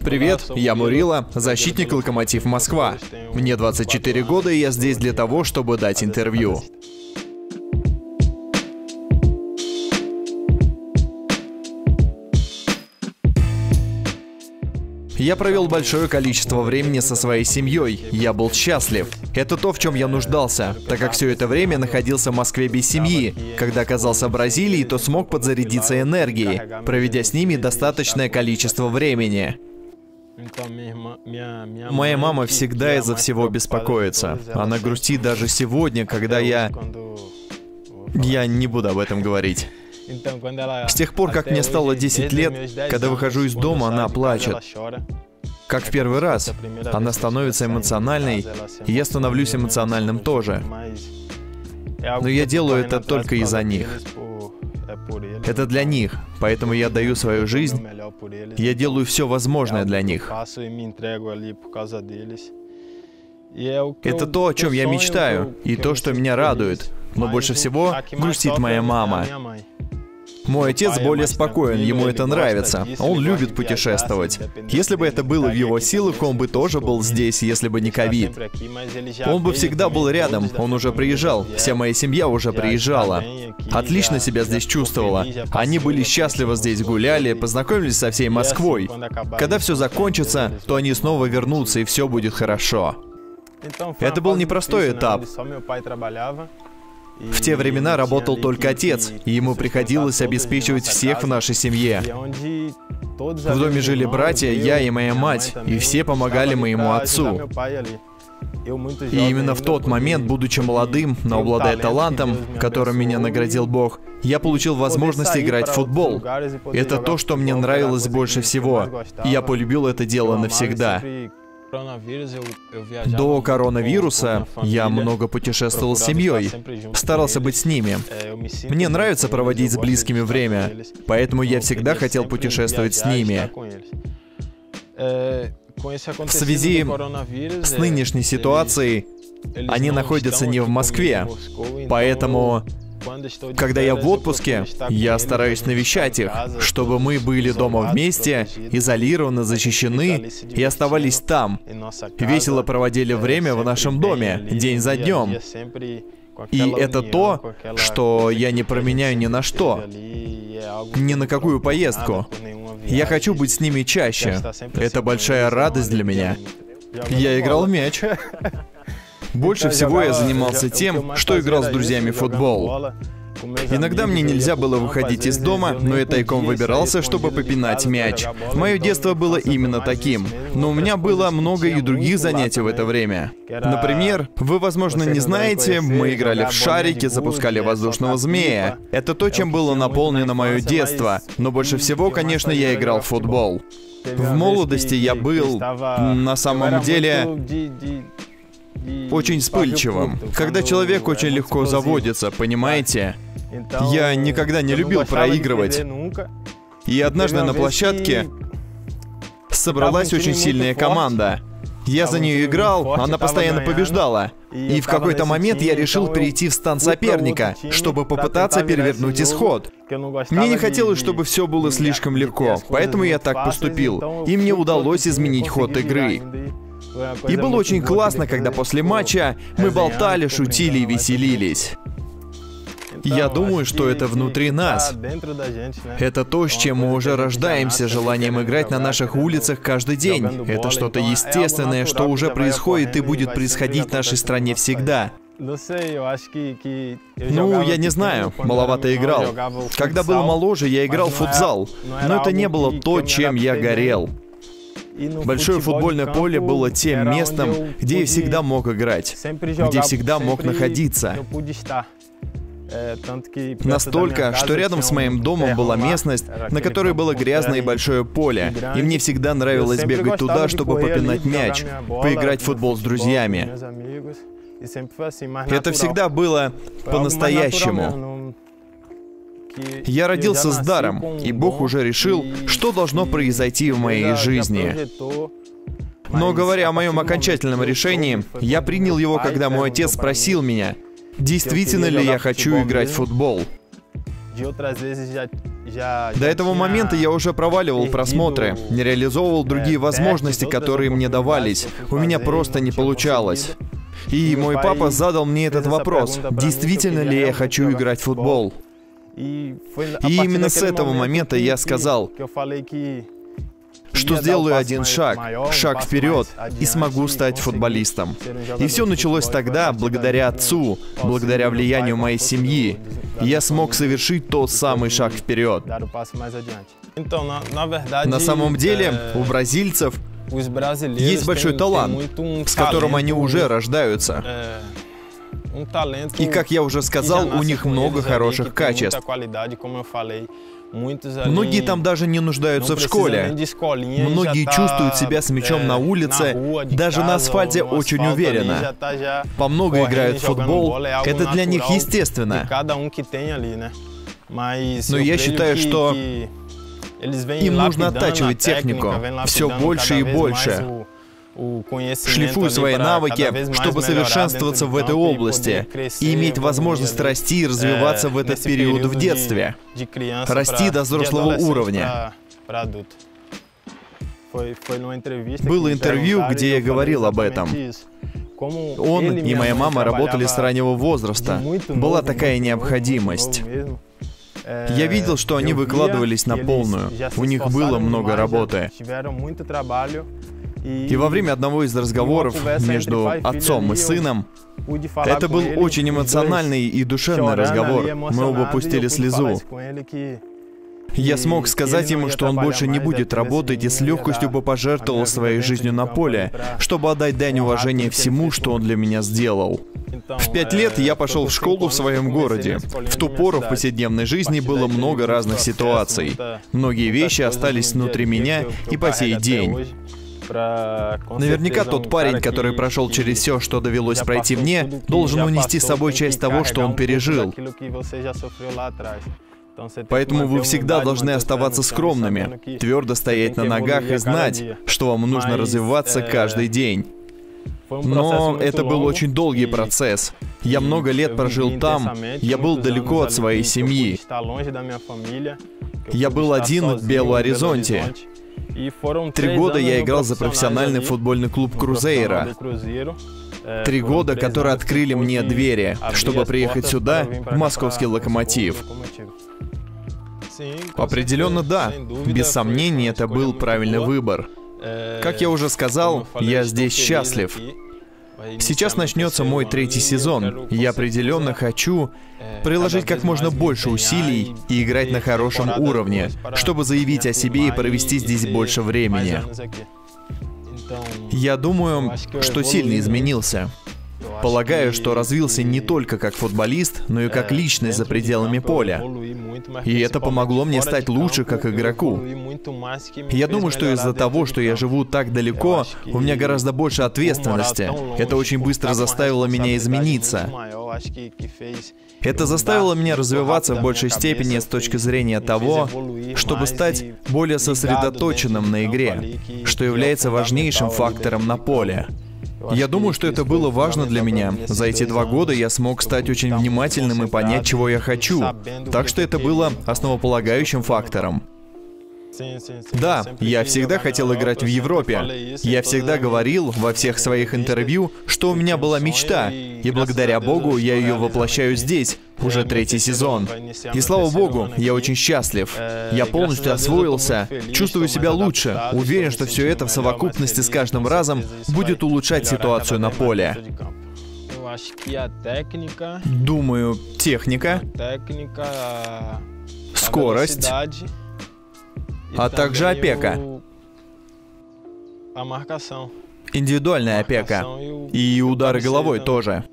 Привет, я Мурила, защитник Локомотив Москва. Мне 24 года, и я здесь для того, чтобы дать интервью. Я провел большое количество времени со своей семьей. Я был счастлив. Это то, в чем я нуждался, так как все это время находился в Москве без семьи. Когда оказался в Бразилии, то смог подзарядиться энергией, проведя с ними достаточное количество времени. Моя мама всегда из-за всего беспокоится. Она грустит даже сегодня, когда я не буду об этом говорить. С тех пор, как мне стало 10 лет, когда выхожу из дома, она плачет. Как в первый раз. Она становится эмоциональной, и я становлюсь эмоциональным тоже. Но я делаю это только из-за них. Это для них, поэтому я даю свою жизнь, я делаю все возможное для них. Это то, о чем я мечтаю, и то, что меня радует. Но больше всего грустит моя мама. Мой отец более спокоен, ему это нравится. Он любит путешествовать. Если бы это было в его силах, он бы тоже был здесь, если бы не ковид. Он бы всегда был рядом, он уже приезжал. Вся моя семья уже приезжала. Отлично себя здесь чувствовала. Они были счастливы здесь, гуляли, познакомились со всей Москвой. Когда все закончится, то они снова вернутся, и все будет хорошо. Это был непростой этап. В те времена работал только отец, и ему приходилось обеспечивать всех в нашей семье. В доме жили братья, я и моя мать, и все помогали моему отцу. И именно в тот момент, будучи молодым, но обладая талантом, которым меня наградил Бог, я получил возможность играть в футбол. Это то, что мне нравилось больше всего, и я полюбил это дело навсегда. До коронавируса я много путешествовал с семьей, старался быть с ними. Мне нравится проводить с близкими время, поэтому я всегда хотел путешествовать с ними. В связи с нынешней ситуацией они находятся не в Москве, поэтому, когда я в отпуске, я стараюсь навещать их, чтобы мы были дома вместе, изолированы, защищены и оставались там. Весело проводили время в нашем доме, день за днем. И это то, что я не променяю ни на что, ни на какую поездку. Я хочу быть с ними чаще. Это большая радость для меня. Я играл в мяч. Больше всего я занимался тем, что играл с друзьями в футбол. Иногда мне нельзя было выходить из дома, но я тайком выбирался, чтобы попинать мяч. Мое детство было именно таким. Но у меня было много и других занятий в это время. Например, вы, возможно, не знаете, мы играли в шарики, запускали воздушного змея. Это то, чем было наполнено мое детство. Но больше всего, конечно, я играл в футбол. В молодости я был, на самом деле, очень вспыльчивым. Когда человек очень легко заводится, понимаете? Я никогда не любил проигрывать. И однажды на площадке собралась очень сильная команда. Я за нее играл, она постоянно побеждала. И в какой-то момент я решил перейти в стан соперника, чтобы попытаться перевернуть исход. Мне не хотелось, чтобы все было слишком легко, поэтому я так поступил. И мне удалось изменить ход игры. И было очень классно, когда после матча мы болтали, шутили и веселились. Я думаю, что это внутри нас. Это то, с чем мы уже рождаемся, желанием играть на наших улицах каждый день. Это что-то естественное, что уже происходит и будет происходить в нашей стране всегда. Ну, я не знаю, маловато играл. Когда был моложе, я играл в футзал, но это не было то, чем я горел. Большое футбольное поле было тем местом, где я всегда мог играть, где всегда мог находиться. Настолько, что рядом с моим домом была местность, на которой было грязное и большое поле, и мне всегда нравилось бегать туда, чтобы попинать мяч, поиграть в футбол с друзьями. Это всегда было по-настоящему. Я родился с даром, и Бог уже решил, что должно произойти в моей жизни. Но говоря о моем окончательном решении, я принял его, когда мой отец спросил меня, действительно ли я хочу играть в футбол. До этого момента я уже проваливал просмотры, не реализовывал другие возможности, которые мне давались. У меня просто не получалось. И мой папа задал мне этот вопрос: действительно ли я хочу играть в футбол? И именно с этого момента я сказал, что сделаю один шаг вперед и смогу стать футболистом. И все началось тогда, благодаря отцу, благодаря влиянию моей семьи. Я смог совершить тот самый шаг вперед. На самом деле, у бразильцев есть большой талант, с которым они уже рождаются. И, как я уже сказал, у них много хороших качеств. Многие там даже не нуждаются в школе. Многие чувствуют себя с мячом на улице, даже на асфальте очень уверенно. По много играют в футбол, это для них естественно. Но я считаю, что им нужно оттачивать технику все больше и больше. Шлифуя свои навыки, чтобы совершенствоваться в этой области и иметь возможность расти и развиваться в этот период в детстве. Расти до взрослого уровня. Было интервью, где я говорил об этом. Он и моя мама работали с раннего возраста. Была такая необходимость. Я видел, что они выкладывались на полную. У них было много работы. И во время одного из разговоров между отцом и сыном, это был очень эмоциональный и душевный разговор. Мы оба пустили слезу. Я смог сказать ему, что он больше не будет работать и с легкостью бы пожертвовал своей жизнью на поле, чтобы отдать дань уважения всему, что он для меня сделал. В 5 лет я пошел в школу в своем городе. В ту пору в повседневной жизни было много разных ситуаций. Многие вещи остались внутри меня и по сей день. Наверняка тот парень, который прошел через все, что довелось пройти мне, должен унести с собой часть того, что он пережил. Поэтому вы всегда должны оставаться скромными, твердо стоять на ногах и знать, что вам нужно развиваться каждый день. Но это был очень долгий процесс. Я много лет прожил там, я был далеко от своей семьи. Я был один в Белу-Оризонте. 3 года я играл за профессиональный футбольный клуб Крузейро. 3 года, которые открыли мне двери, чтобы приехать сюда, в московский Локомотив. Определенно да. Без сомнений, это был правильный выбор. Как я уже сказал, я здесь счастлив. Сейчас начнется мой 3-й сезон. Я определенно хочу приложить как можно больше усилий и играть на хорошем уровне, чтобы заявить о себе и провести здесь больше времени. Я думаю, что сильно изменился. Полагаю, что развился не только как футболист, но и как личность за пределами поля. И это помогло мне стать лучше как игроку. Я думаю, что из-за того, что я живу так далеко, у меня гораздо больше ответственности. Это очень быстро заставило меня измениться. Это заставило меня развиваться в большей степени с точки зрения того, чтобы стать более сосредоточенным на игре, что является важнейшим фактором на поле. Я думаю, что это было важно для меня. За эти 2 года я смог стать очень внимательным и понять, чего я хочу. Так что это было основополагающим фактором. Да, я всегда хотел играть в Европе. Я всегда говорил во всех своих интервью, что у меня была мечта, и благодаря Богу я ее воплощаю здесь, уже 3-й сезон. И слава Богу, я очень счастлив. Я полностью освоился, чувствую себя лучше, уверен, что все это в совокупности с каждым разом будет улучшать ситуацию на поле. Думаю, техника, скорость, а также опека. Индивидуальная опека. И удары головой тоже.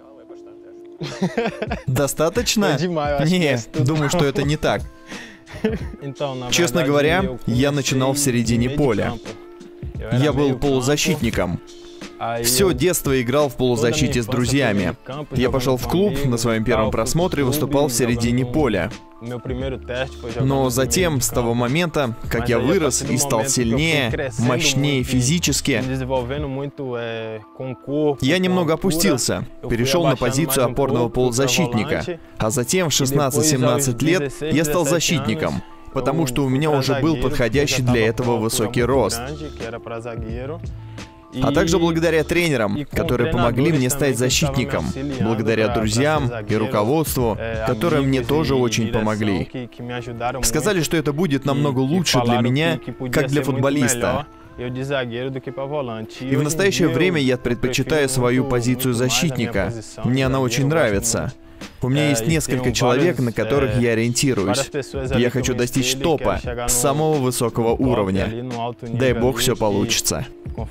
Достаточно? Нет, думаю, что это не так. Честно говоря, я начинал в середине поля. Я был полузащитником. Все детство играл в полузащите с друзьями. Я пошел в клуб, на своем первом просмотре выступал в середине поля. Но затем, с того момента, как я вырос и стал сильнее, мощнее физически, я немного опустился, перешел на позицию опорного полузащитника, а затем в 16-17 лет я стал защитником, потому что у меня уже был подходящий для этого высокий рост. А также благодаря тренерам, которые помогли мне стать защитником, благодаря друзьям и руководству, которые мне тоже очень помогли. Сказали, что это будет намного лучше для меня, как для футболиста. И в настоящее время я предпочитаю свою позицию защитника. Мне она очень нравится. У меня есть несколько человек, на которых я ориентируюсь. Я хочу достичь топа, самого высокого уровня. Дай бог, все получится.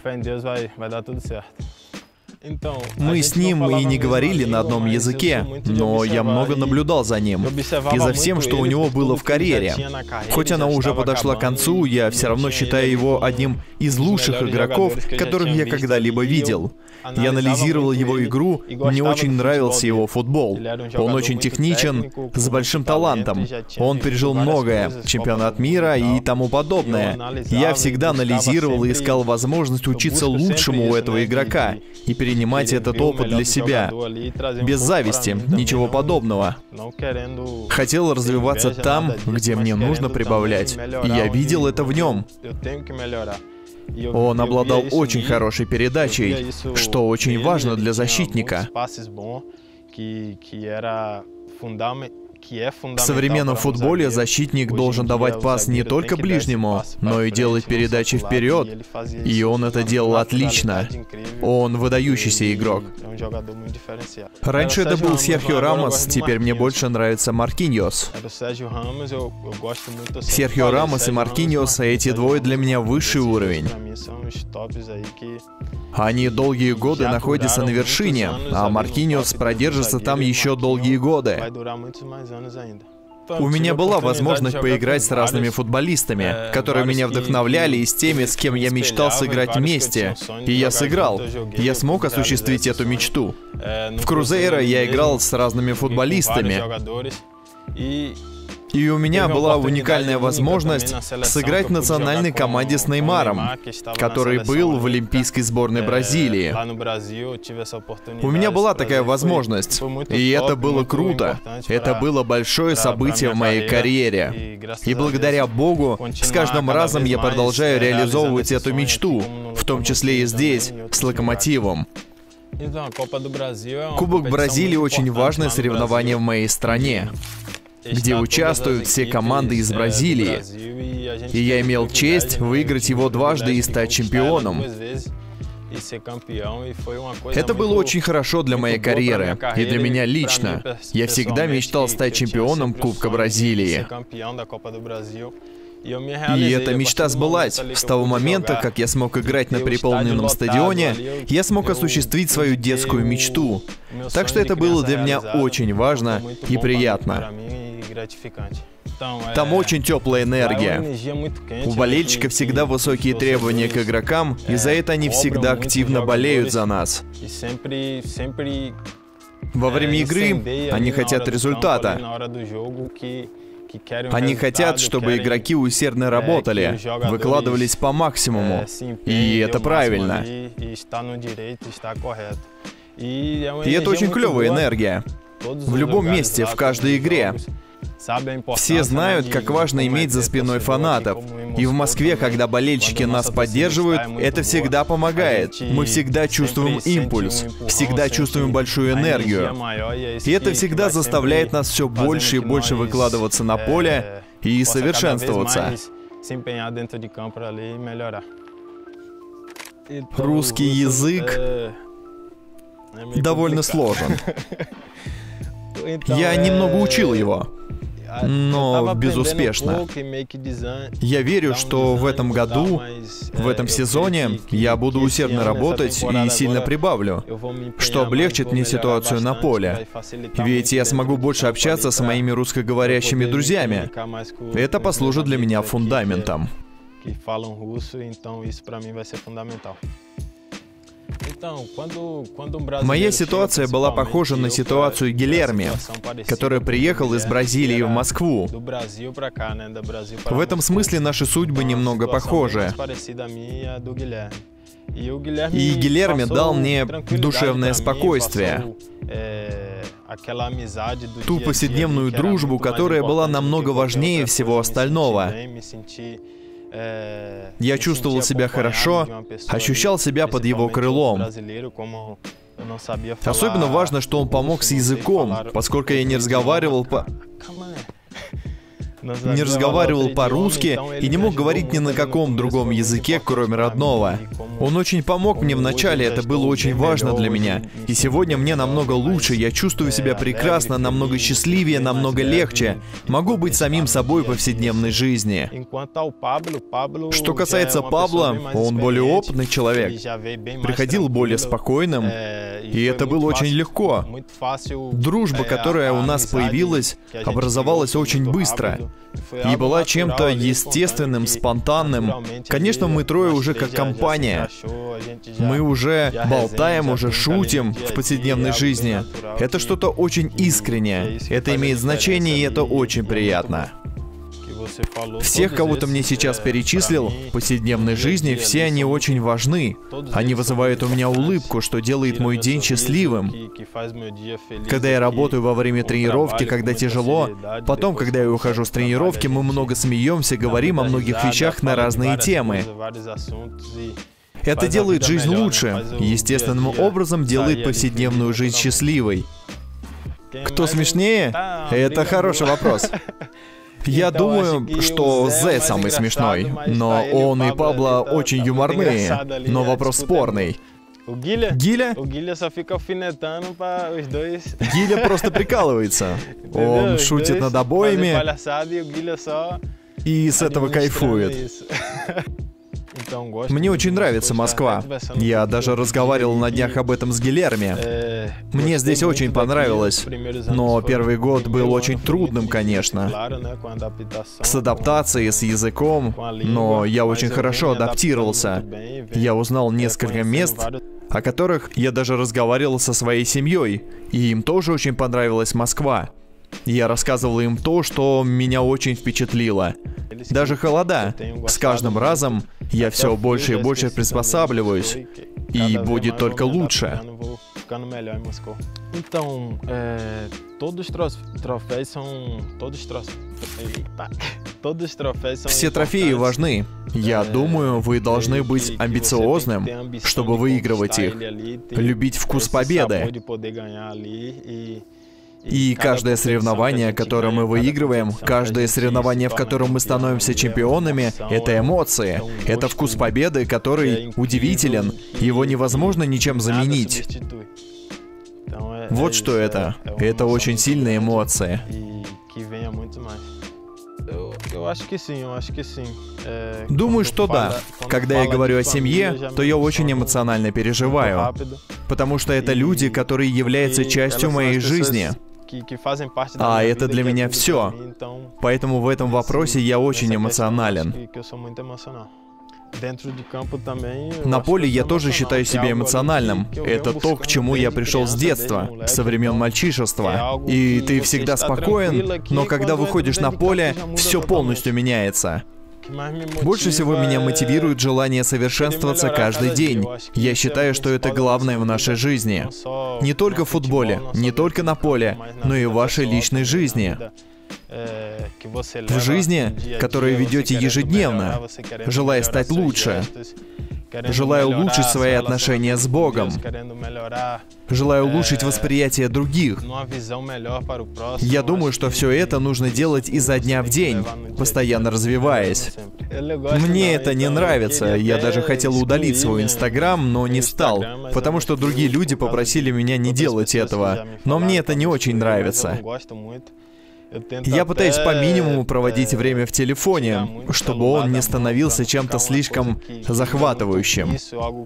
Мы с ним и не говорили на одном языке, но я много наблюдал за ним и за всем, что у него было в карьере. Хоть она уже подошла к концу, я все равно считаю его одним из лучших игроков, которых я когда-либо видел. Я анализировал его игру, мне очень нравился его футбол. Он очень техничен, с большим талантом. Он пережил многое, чемпионат мира и тому подобное. Я всегда анализировал и искал возможность учиться лучшему у этого игрока и перенимать этот опыт для себя. Без зависти, ничего подобного. Хотел развиваться там, где мне нужно прибавлять. И я видел это в нем. Он обладал очень хорошей передачей, что очень важно для защитника. В современном футболе защитник должен давать пас не только ближнему, но и делать передачи вперед. И он это делал отлично. Он выдающийся игрок. Раньше это был Серхио Рамос, теперь мне больше нравится Маркиньос. Серхио Рамос и Маркиньос, эти двое для меня высший уровень. Они долгие годы находятся на вершине, а Маркиньос продержится там еще долгие годы. У меня была возможность поиграть с разными футболистами, которые меня вдохновляли, и с теми, с кем я мечтал сыграть вместе. И я сыграл. Я смог осуществить эту мечту. В Крузейро я играл с разными футболистами. И у меня была уникальная возможность сыграть в национальной команде с Неймаром, который был в Олимпийской сборной Бразилии. У меня была такая возможность, и это было круто. Это было большое событие в моей карьере. И благодаря Богу, с каждым разом я продолжаю реализовывать эту мечту, в том числе и здесь, с Локомотивом. Кубок Бразилии очень важное соревнование в моей стране, где участвуют все команды из Бразилии. И я имел честь выиграть его дважды и стать чемпионом. Это было очень хорошо для моей карьеры и для меня лично. Я всегда мечтал стать чемпионом Кубка Бразилии. И эта мечта сбылась. С того момента, как я смог играть на переполненном стадионе, я смог осуществить свою детскую мечту. Так что это было для меня очень важно и приятно. Там очень теплая энергия. У болельщиков всегда высокие требования к игрокам, и за это они всегда активно болеют за нас. Во время игры они хотят результата. Они хотят, чтобы игроки усердно работали, выкладывались по максимуму. И это правильно. И это очень клевая энергия. В любом месте, в каждой игре. Все знают, как важно иметь за спиной фанатов. И в Москве, когда болельщики нас поддерживают, это всегда помогает. Мы всегда чувствуем импульс, всегда чувствуем большую энергию. И это всегда заставляет нас все больше и больше выкладываться на поле и совершенствоваться. Русский язык довольно сложен. Я немного учил его, но безуспешно. Я верю, что в этом году, в этом сезоне, я буду усердно работать и сильно прибавлю, что облегчит мне ситуацию на поле. Ведь я смогу больше общаться с моими русскоговорящими друзьями. Это послужит для меня фундаментом. Моя ситуация была похожа на ситуацию Гильерми, который приехал из Бразилии в Москву. В этом смысле наши судьбы немного похожи. И Гильерми дал мне душевное спокойствие. Ту повседневную дружбу, которая была намного важнее всего остального. Я чувствовал себя хорошо, ощущал себя под его крылом. Особенно важно, что он помог с языком, поскольку я не разговаривал по-русски и не мог говорить ни на каком другом языке, кроме родного. Он очень помог мне вначале, это было очень важно для меня. И сегодня мне намного лучше, я чувствую себя прекрасно, намного счастливее, намного легче. Могу быть самим собой в повседневной жизни. Что касается Пабло, он более опытный человек. Приходил более спокойным, и это было очень легко. Дружба, которая у нас появилась, образовалась очень быстро. И была чем-то естественным, спонтанным. Конечно, мы трое уже как компания. Мы уже болтаем, уже шутим в повседневной жизни. Это что-то очень искреннее. Это имеет значение, и это очень приятно. Всех, кого ты мне сейчас перечислил, в повседневной жизни, все они очень важны. Они вызывают у меня улыбку, что делает мой день счастливым. Когда я работаю во время тренировки, когда тяжело, потом, когда я ухожу с тренировки, мы много смеемся, говорим о многих вещах на разные темы. Это делает жизнь лучше, естественным образом делает повседневную жизнь счастливой. Кто смешнее? Это хороший вопрос. Я думаю, что Зе самый смешной, но он и Пабло очень юморные, но вопрос спорный. Гиля? Гиля просто прикалывается. Он шутит над обоими и с этого кайфует. Мне очень нравится Москва. Я даже разговаривал на днях об этом с Гильерми. Мне здесь очень понравилось, но первый год был очень трудным, конечно. С адаптацией, с языком, но я очень хорошо адаптировался. Я узнал несколько мест, о которых я даже разговаривал со своей семьей, и им тоже очень понравилась Москва. Я рассказывал им то, что меня очень впечатлило. Даже холода. С каждым разом я все больше и больше приспосабливаюсь, и будет только лучше. Все трофеи важны. Я думаю, вы должны быть амбициозным, чтобы выигрывать их, любить вкус победы. И каждое соревнование, которое мы выигрываем, каждое соревнование, в котором мы становимся чемпионами, это эмоции. Это вкус победы, который удивителен. Его невозможно ничем заменить. Вот что это. Это очень сильные эмоции. Думаю, что да. Когда я говорю о семье, то я очень эмоционально переживаю. Потому что это люди, которые являются частью моей жизни. А это для меня все. Поэтому в этом вопросе я очень эмоционален. На поле я тоже считаю себя эмоциональным. Это то, к чему я пришел с детства, со времен мальчишества. И ты всегда спокоен, но когда выходишь на поле, все полностью меняется. Больше всего меня мотивирует желание совершенствоваться каждый день. Я считаю, что это главное в нашей жизни. Не только в футболе, не только на поле, но и в вашей личной жизни. В жизни, которую ведете ежедневно, желая стать лучше, желая улучшить свои отношения с Богом, желая улучшить восприятие других. Я думаю, что все это нужно делать изо дня в день, постоянно развиваясь. Мне это не нравится, я даже хотел удалить свой Инстаграм, но не стал, потому что другие люди попросили меня не делать этого, но мне это не очень нравится. Я пытаюсь по минимуму проводить время в телефоне, чтобы он не становился чем-то слишком захватывающим,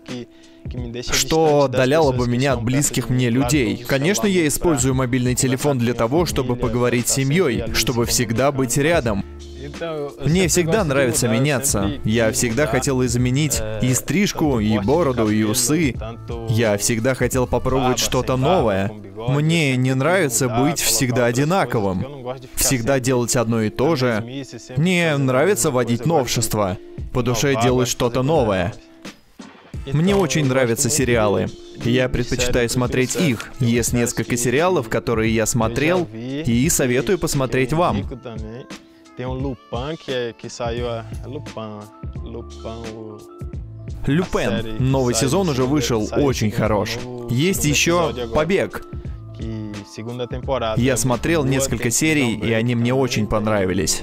что отдаляло бы меня от близких мне людей. Конечно, я использую мобильный телефон для того, чтобы поговорить с семьей, чтобы всегда быть рядом. Мне всегда нравится меняться. Я всегда хотел изменить и стрижку, и бороду, и усы. Я всегда хотел попробовать что-то новое. Мне не нравится быть всегда одинаковым. Всегда делать одно и то же. Мне нравится вводить новшества. По душе делать что-то новое. Мне очень нравятся сериалы. Я предпочитаю смотреть их. Есть несколько сериалов, которые я смотрел, и советую посмотреть вам. Люпен. Новый сезон уже вышел, очень хорош. Есть еще «Побег». Я смотрел несколько серий, и они мне очень понравились.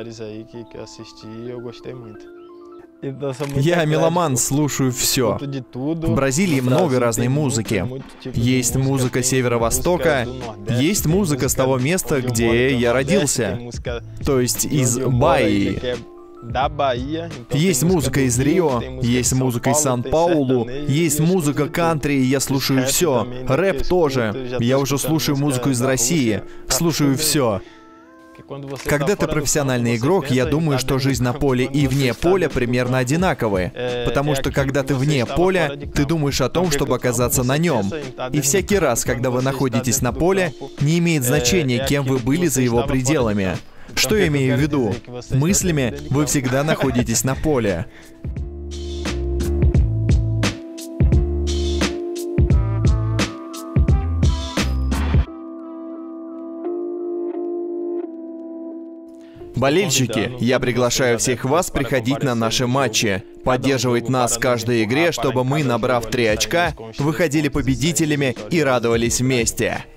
Я меломан, слушаю все. В Бразилии много разной музыки. Есть музыка Северо-Востока, есть музыка с того места, где я родился, то есть из Баии. Есть музыка из Рио, есть музыка из Сан-Паулу, есть музыка кантри, я слушаю все. Рэп тоже. Я уже слушаю музыку из России, слушаю все. Когда ты профессиональный игрок, я думаю, что жизнь на поле и вне поля примерно одинаковые. Потому что когда ты вне поля, ты думаешь о том, чтобы оказаться на нем. И всякий раз, когда вы находитесь на поле, не имеет значения, кем вы были за его пределами. Что я имею в виду? Мыслями вы всегда находитесь на поле. Болельщики, я приглашаю всех вас приходить на наши матчи, поддерживать нас в каждой игре, чтобы мы, набрав 3 очка, выходили победителями и радовались вместе.